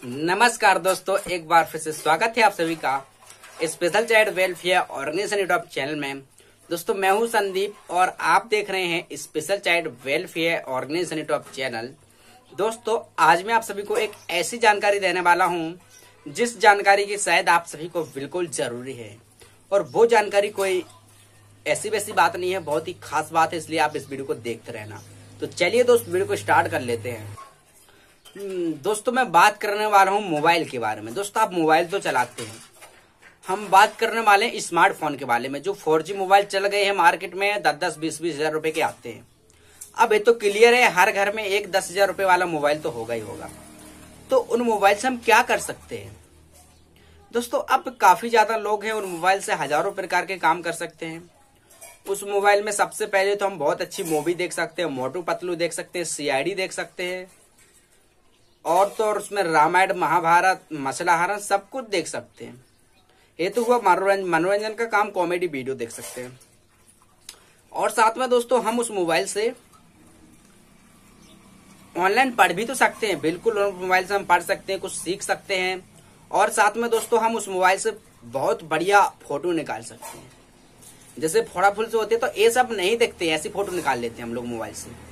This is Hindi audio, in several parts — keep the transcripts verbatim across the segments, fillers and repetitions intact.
नमस्कार दोस्तों, एक बार फिर से स्वागत है आप सभी का special child welfare organization YouTube channel में। दोस्तों मैं हूं संदीप और आप देख रहे हैं special child welfare organization YouTube channel. दोस्तों आज मैं आप सभी को एक ऐसी जानकारी देने वाला हूं जिस जानकारी की शायद आप सभी को बिल्कुल जरूरी है, और वो जानकारी कोई ऐसी वैसी बात नहीं है, बहुत ही खास बात है, इसलिए आप इस वीडियो को देखते रहना। तो चलिए दोस्त वीडियो को स्टार्ट कर लेते हैं। दोस्तों मैं बात करने वाला हूं मोबाइल के बारे में। दोस्तों आप मोबाइल तो चलाते हैं, हम बात करने वाले हैं स्मार्टफोन के बारे में। जो फोर जी मोबाइल चल गए हैं मार्केट में, दस दस बीस बीस हजार रुपए के आते हैं। अब ये तो क्लियर है हर घर में एक दस हजार रुपए वाला मोबाइल तो होगा ही होगा। तो उन मोबाइल से हम क्या कर सकते हैं दोस्तों? अब काफी ज्यादा लोग हैं, उन मोबाइल से हजारों प्रकार के काम कर सकते हैं। उस मोबाइल में सबसे पहले तो हम बहुत अच्छी मूवी देख सकते हैं, मोटू पतलू देख सकते हैं, सीआईडी देख सकते हैं, और तो और उसमें रामायण महाभारत मसलाहरण सब कुछ देख सकते हैं। ये तो हुआ मनोरंजन मनोरंजन का काम, कॉमेडी वीडियो देख सकते हैं। और साथ में दोस्तों हम उस मोबाइल से ऑनलाइन पढ़ भी तो सकते हैं। बिल्कुल उस मोबाइल से हम पढ़ सकते हैं, कुछ सीख सकते हैं। और साथ में दोस्तों हम उस मोबाइल से बहुत बढ़िया फोटो निकाल सकते हैं। जैसे फोड़ा फूल से होते तो ये सब नहीं देखते, ऐसी फोटो निकाल लेते हैं हम लोग मोबाइल से।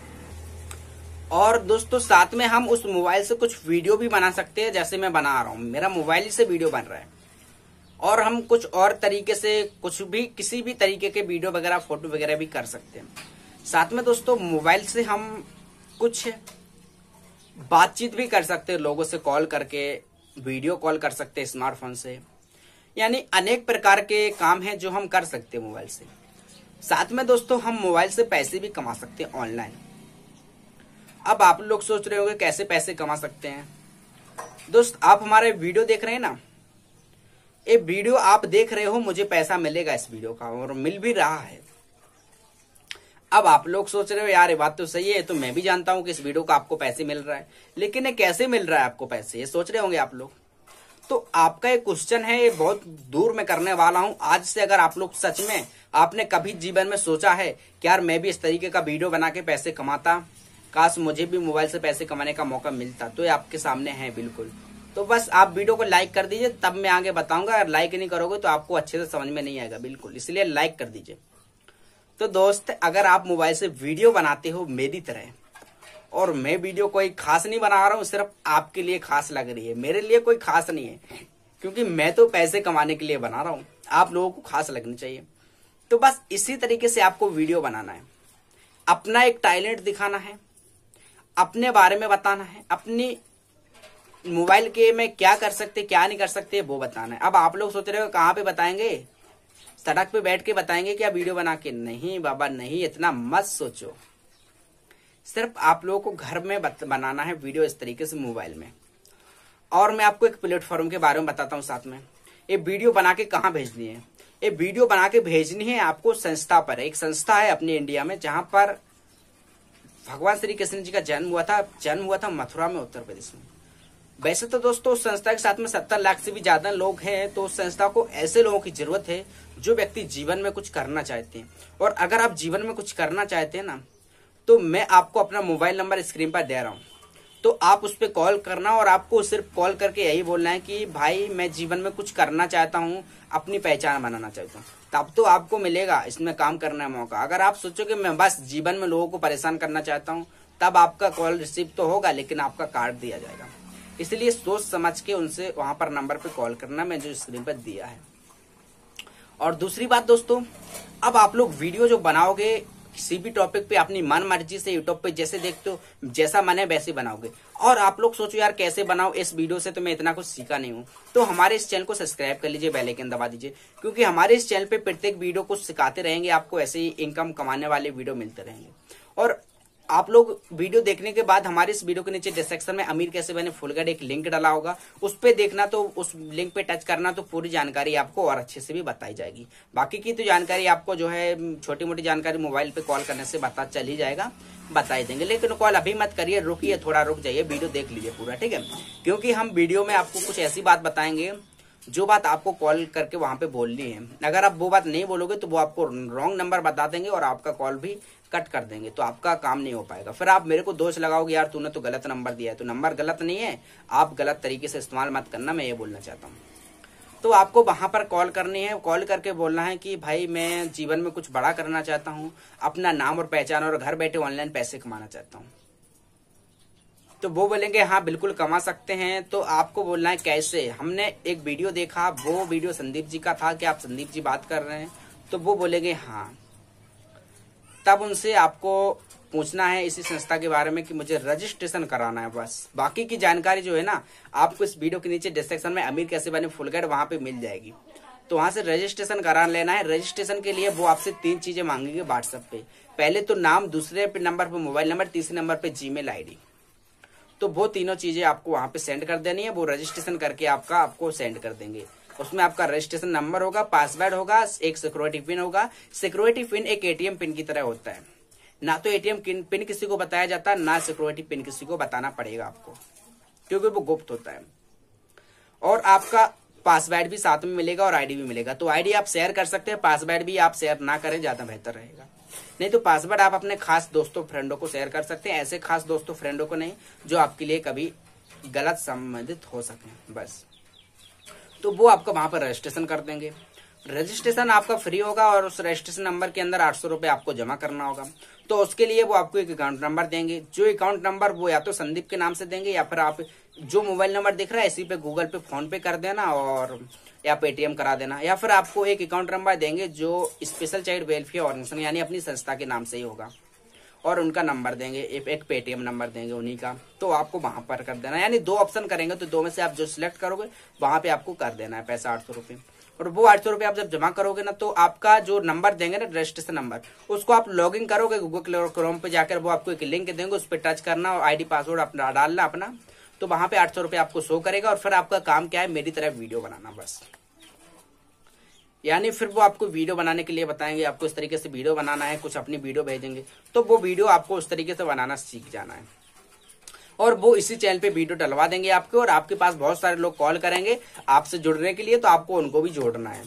और दोस्तों साथ में हम उस मोबाइल से कुछ वीडियो भी बना सकते हैं, जैसे मैं बना रहा हूं, मेरा मोबाइल ही से वीडियो बन रहा है। और हम कुछ और तरीके से कुछ भी किसी भी तरीके के वीडियो वगैरह फोटो वगैरह भी कर सकते हैं। साथ में दोस्तों मोबाइल से हम कुछ बातचीत भी कर सकते हैं, लोगों से कॉल करके वीडियो कॉल कर सकते हैं स्मार्टफोन से। यानी अनेक प्रकार के काम हैं जो हम कर सकते हैं मोबाइल से। साथ में दोस्तों हम मोबाइल से पैसे भी कमा सकते हैं ऑनलाइन। अब आप लोग सोच रहे होंगे कैसे पैसे कमा सकते हैं। दोस्त आप हमारे वीडियो देख रहे हैं ना, ये वीडियो आप देख रहे हो, मुझे पैसा मिलेगा इस वीडियो का, और मिल भी रहा है। अब आप लोग सोच रहे हो यार ये बात तो सही है, तो मैं भी जानता हूं कि इस वीडियो का आपको पैसे मिल रहा है, लेकिन ये कैसे मिल रहा है आपको पैसे, ये सोच रहे होंगे आप लोग। तो आपका एक क्वेश्चन है, ये बहुत दूर में करने वाला हूं आज से। अगर आप लोग सच में आपने कभी जीवन में सोचा है कि यार मैं भी इस तरीके का वीडियो बना के पैसे कमाता, काश मुझे भी मोबाइल से पैसे कमाने का मौका मिलता, तो ये आपके सामने है बिल्कुल। तो बस आप वीडियो को लाइक कर दीजिए, तब मैं आगे बताऊंगा। अगर लाइक नहीं करोगे तो आपको अच्छे से समझ में नहीं आएगा बिल्कुल, इसलिए लाइक कर दीजिए। तो दोस्त अगर आप मोबाइल से वीडियो बनाते हो मेरी तरह, और मैं वीडियो कोई खास नहीं बना रहा हूँ, सिर्फ आपके लिए खास लग रही है, मेरे लिए कोई खास नहीं है, क्योंकि मैं तो पैसे कमाने के लिए बना रहा हूँ, आप लोगों को खास लगनी चाहिए। तो बस इसी तरीके से आपको वीडियो बनाना है, अपना एक टैलेंट दिखाना है, अपने बारे में बताना है, अपनी मोबाइल के में क्या कर सकते क्या नहीं कर सकते वो बताना है। अब आप लोग सोच रहे हो कहाँ पे बताएंगे, सड़क पे बैठ के बताएंगे क्या वीडियो बना के? नहीं बाबा नहीं, इतना मत सोचो। सिर्फ आप लोगों को घर में बनाना है वीडियो इस तरीके से मोबाइल में। और मैं आपको एक प्लेटफॉर्म के बारे में बताता हूँ साथ में। ये वीडियो बना के कहाँ भेजनी है? ये वीडियो बना के भेजनी है आपको संस्था पर। एक संस्था है अपनी इंडिया में जहां पर भगवान श्री कृष्ण जी का जन्म हुआ था। जन्म हुआ था मथुरा में, उत्तर प्रदेश में। वैसे तो दोस्तों उस संस्था के साथ में सत्तर लाख से भी ज्यादा लोग हैं। तो उस संस्था को ऐसे लोगों की जरूरत है जो व्यक्ति जीवन में कुछ करना चाहते हैं। और अगर आप जीवन में कुछ करना चाहते हैं ना, तो मैं आपको अपना मोबाइल नंबर स्क्रीन पर दे रहा हूँ, तो आप उस पर कॉल करना, और आपको सिर्फ कॉल करके यही बोलना है कि भाई मैं जीवन में कुछ करना चाहता हूँ, अपनी पहचान बनाना चाहता हूँ। तब तो आपको मिलेगा इसमें काम करने का मौका। अगर आप सोचो कि मैं बस जीवन में लोगों को परेशान करना चाहता हूँ, तब आपका कॉल रिसीव तो होगा लेकिन आपका कार्ड दिया जाएगा। इसलिए सोच समझ के उनसे वहां पर नंबर पे कॉल करना, मैं जो स्क्रीन पर दिया है। और दूसरी बात दोस्तों, अब आप लोग वीडियो जो बनाओगे किसी भी टॉपिक पे अपनी मन मर्जी से यूट्यूब पे जैसे देखते हो, जैसा मन है वैसे बनाओगे। और आप लोग सोचो यार कैसे बनाओ, इस वीडियो से तो मैं इतना कुछ सीखा नहीं हूँ, तो हमारे इस चैनल को सब्सक्राइब कर लीजिए, बेल आइकन दबा दीजिए, क्योंकि हमारे इस चैनल पे प्रत्येक वीडियो कुछ सिखाते रहेंगे आपको, ऐसे ही इनकम कमाने वाले वीडियो मिलते रहेंगे। और आप लोग वीडियो देखने के बाद हमारे इस वीडियो के नीचे डिस्क्रिप्शन में अमीर कैसे बने फुल गाइड एक लिंक डाला होगा, उस पे देखना, तो उस लिंक पे टच करना, तो पूरी जानकारी आपको और अच्छे से भी बताई जाएगी। बाकी की तो जानकारी आपको जो है छोटी मोटी जानकारी मोबाइल पे कॉल करने से पता चल ही जाएगा, बताई देंगे। लेकिन कॉल अभी मत करिए, रुकिए, थोड़ा रुक जाइए, वीडियो देख लीजिए पूरा, ठीक है? क्योंकि हम वीडियो में आपको कुछ ऐसी बात बताएंगे जो बात आपको कॉल करके वहां पे बोलनी है। अगर आप वो बात नहीं बोलोगे तो वो आपको रॉन्ग नंबर बता देंगे और आपका कॉल भी कट कर देंगे, तो आपका काम नहीं हो पाएगा। फिर आप मेरे को दोष लगाओगे यार तूने तो गलत नंबर दिया है, तो नंबर गलत नहीं है, आप गलत तरीके से इस्तेमाल मत करना, मैं ये बोलना चाहता हूँ। तो आपको वहां पर कॉल करनी है, कॉल करके बोलना है कि भाई मैं जीवन में कुछ बड़ा करना चाहता हूँ, अपना नाम और पहचान और घर बैठे ऑनलाइन पैसे कमाना चाहता हूँ। तो वो बोलेंगे हाँ बिल्कुल कमा सकते हैं। तो आपको बोलना है कैसे। हमने एक वीडियो देखा, वो वीडियो संदीप जी का था कि आप संदीप जी बात कर रहे हैं, तो वो बोलेंगे हाँ। तब उनसे आपको पूछना है इसी संस्था के बारे में कि मुझे रजिस्ट्रेशन कराना है, बस बाकी की जानकारी जो है ना आपको इस वीडियो के नीचे डिस्क्रिप्शन में अमीर कैसे बने फुल गाइड वहां पे मिल जाएगी। तो वहां से रजिस्ट्रेशन करा लेना है। रजिस्ट्रेशन के लिए वो आपसे तीन चीजें मांगेंगे व्हाट्सएप पे। पहले तो नाम, दूसरे पे नंबर पे मोबाइल नंबर, तीसरे नंबर पे जीमेल आईडी। तो वो तीनों चीजें आपको वहां पे सेंड कर देनी है। वो रजिस्ट्रेशन करके आपका आपको सेंड कर देंगे। उसमें आपका रजिस्ट्रेशन नंबर होगा, पासवर्ड होगा, एक सिक्योरिटी पिन होगा। सिक्योरिटी पिन एक एटीएम पिन की तरह होता है, ना तो एटीएम पिन किसी को बताया जाता है, ना सिक्योरिटी पिन किसी को बताना पड़ेगा आपको, क्योंकि वो गुप्त होता है। और आपका पासवर्ड भी साथ में मिलेगा और आईडी भी मिलेगा। तो आईडी आप शेयर कर सकते हैं, पासवर्ड भी आप शेयर ना करें, ज्यादा बेहतर रहेगा। नहीं तो पासवर्ड आप अपने खास दोस्तों फ्रेंडों को शेयर कर सकते हैं, ऐसे खास दोस्तों फ्रेंडों को नहीं जो आपके लिए कभी गलत संबंधित हो सके बस। तो वो आपका वहां पर रजिस्ट्रेशन कर देंगे। रजिस्ट्रेशन आपका फ्री होगा और उस रजिस्ट्रेशन नंबर के अंदर आठ सौ रुपए आपको जमा करना होगा। तो उसके लिए वो आपको एक अकाउंट नंबर देंगे। जो अकाउंट नंबर वो या तो संदीप के नाम से देंगे, या फिर आप जो मोबाइल नंबर दिख रहा है इसी पे गूगल पे फोन पे कर देना और या पेटीएम करा देना। या फिर आपको एक अकाउंट नंबर देंगे जो स्पेशल चाइल्ड वेलफेयर ऑर्गेनाइजेशन यानी अपनी संस्था के नाम से ही होगा, और उनका नंबर देंगे, एक पेटीएम नंबर देंगे उन्हीं का। तो आपको वहां पर कर देना, यानी दो ऑप्शन करेंगे तो दो में से आप जो सिलेक्ट करोगे वहां पे आपको कर देना है पैसा आठ सौ रुपए। और वो आठ सौ रुपए आप जब जमा करोगे ना, तो आपका जो नंबर देंगे ना रजिस्ट्रेशन नंबर, उसको आप लॉग इन करोगे गूगल क्रोम पे जाकर, वो आपको एक लिंक देंगे, उस पर टच करना और आईडी पासवर्ड अपना डालना अपना, तो वहां पे आठ सौ रुपए आपको शो करेगा। और फिर आपका काम क्या है, मेरी तरह वीडियो बनाना बस। यानी फिर वो आपको वीडियो बनाने के लिए बताएंगे, आपको इस तरीके से वीडियो बनाना है, कुछ अपनी वीडियो भेजेंगे, तो वो वीडियो आपको उस तरीके से बनाना सीख जाना है। और वो इसी चैनल पे वीडियो डलवा देंगे आपको, और आपके पास बहुत सारे लोग कॉल करेंगे आपसे जुड़ने के लिए, तो आपको उनको भी जोड़ना है।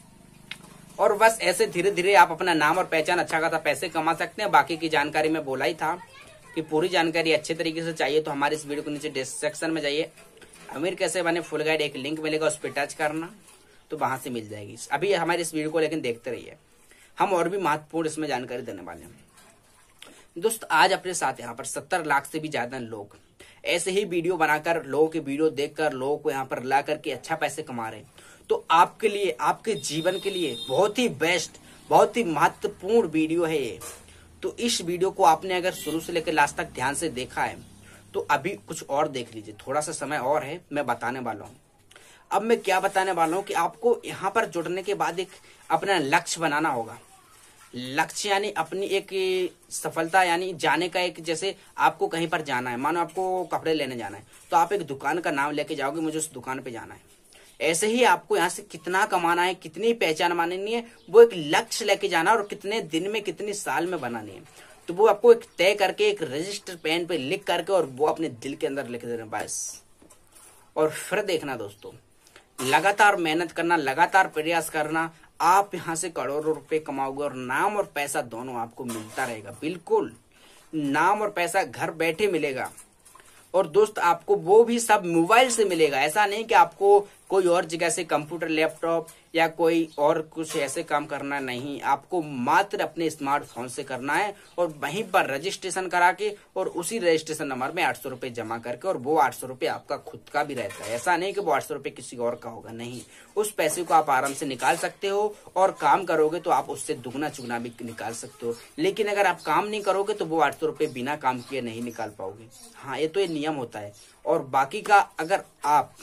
और बस ऐसे धीरे धीरे आप अपना नाम और पहचान अच्छा खासा पैसे कमा सकते हैं। बाकी की जानकारी मैं बोला ही था कि पूरी जानकारी अच्छे तरीके से चाहिए तो हमारे इस वीडियो के नीचे डिस्क्रिप्शन में जाइए, अमीर कैसे बने फुल गाइड एक लिंक मिलेगा, उस पर टच करना तो वहां से मिल जाएगी। अभी हमारे इस वीडियो को लेकिन देखते रहिए, हम और भी महत्वपूर्ण इसमें जानकारी देने वाले हैं। दोस्त आज अपने साथ यहाँ पर सत्तर लाख से भी ज्यादा लोग ऐसे ही वीडियो बनाकर, लोगों के वीडियो देखकर लोगों को यहाँ पर ला करके अच्छा पैसे कमा रहे हैं। तो आपके लिए, आपके जीवन के लिए बहुत ही बेस्ट, बहुत ही महत्वपूर्ण वीडियो है ये। तो इस वीडियो को आपने अगर शुरू से लेकर लास्ट तक ध्यान से देखा है तो अभी कुछ और देख लीजिए, थोड़ा सा समय और है, मैं बताने वाला हूँ। अब मैं क्या बताने वाला हूँ कि आपको यहाँ पर जुड़ने के बाद एक अपना लक्ष्य बनाना होगा। लक्ष्य यानी अपनी एक सफलता, यानी जाने का एक, जैसे आपको कहीं पर जाना है, मानो आपको कपड़े लेने जाना है, तो आप एक दुकान का नाम लेके जाओगे, मुझे उस दुकान पे जाना है। ऐसे ही आपको यहाँ से कितना कमाना है, कितनी पहचान बनानी है, वो एक लक्ष्य लेके जाना और कितने दिन में, कितनी साल में बनानी है, तो वो आपको एक तय करके एक रजिस्टर पेन पे लिख करके और वो अपने दिल के अंदर लिख देना बस। और फिर देखना दोस्तों, लगातार मेहनत करना, लगातार प्रयास करना, आप यहां से करोड़ों रुपए कमाओगे और नाम और पैसा दोनों आपको मिलता रहेगा। बिल्कुल नाम और पैसा घर बैठे मिलेगा। और दोस्त आपको वो भी सब मोबाइल से मिलेगा। ऐसा नहीं कि आपको कोई और जगह से कंप्यूटर, लैपटॉप या कोई और कुछ ऐसे काम करना नहीं, आपको मात्र अपने स्मार्टफोन से करना है और वहीं पर रजिस्ट्रेशन करा के और उसी रजिस्ट्रेशन नंबर में आठ सौ रुपए जमा करके, और वो आठ सौ रुपए आपका खुद का भी रहता है। ऐसा नहीं कि वो आठ सौ रुपए किसी और का होगा, नहीं, उस पैसे को आप आराम से निकाल सकते हो और काम करोगे तो आप उससे दुगना चुगना भी निकाल सकते हो। लेकिन अगर आप काम नहीं करोगे तो वो आठ सौ रुपए बिना काम किए नहीं निकाल पाओगे। हाँ, ये तो ये नियम होता है। और बाकी का अगर आप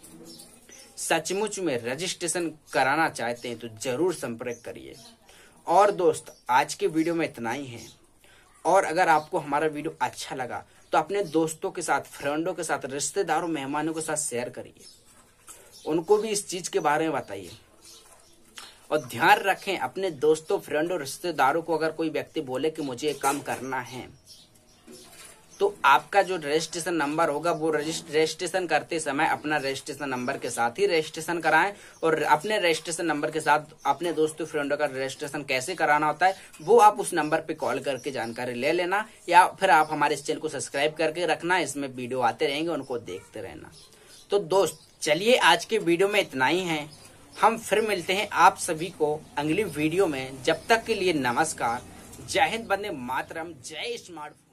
सचमुच में रजिस्ट्रेशन कराना चाहते हैं तो जरूर संपर्क करिए। और दोस्त आज के वीडियो में इतना ही है। और अगर आपको हमारा वीडियो अच्छा लगा तो अपने दोस्तों के साथ, फ्रेंडों के साथ, रिश्तेदारों, मेहमानों के साथ शेयर करिए, उनको भी इस चीज के बारे में बताइए। और ध्यान रखें, अपने दोस्तों, फ्रेंडों, रिश्तेदारों को अगर कोई व्यक्ति बोले कि मुझे ये काम करना है तो आपका जो रजिस्ट्रेशन नंबर होगा वो रजिस्ट्रेशन करते समय अपना रजिस्ट्रेशन नंबर के साथ ही रजिस्ट्रेशन कराएं। और अपने रजिस्ट्रेशन नंबर के साथ अपने दोस्तों फ्रेंडों का रजिस्ट्रेशन कैसे कराना होता है वो आप उस नंबर पे कॉल करके जानकारी ले लेना, या फिर आप हमारे इस चैनल को सब्सक्राइब करके रखना। इसमें वीडियो आते रहेंगे, उनको देखते रहना। तो दोस्त चलिए आज के वीडियो में इतना ही है। हम फिर मिलते हैं आप सभी को अगली वीडियो में। जब तक के लिए नमस्कार, जय हिंद, वंदे मातरम, जय स्मार्टफोन।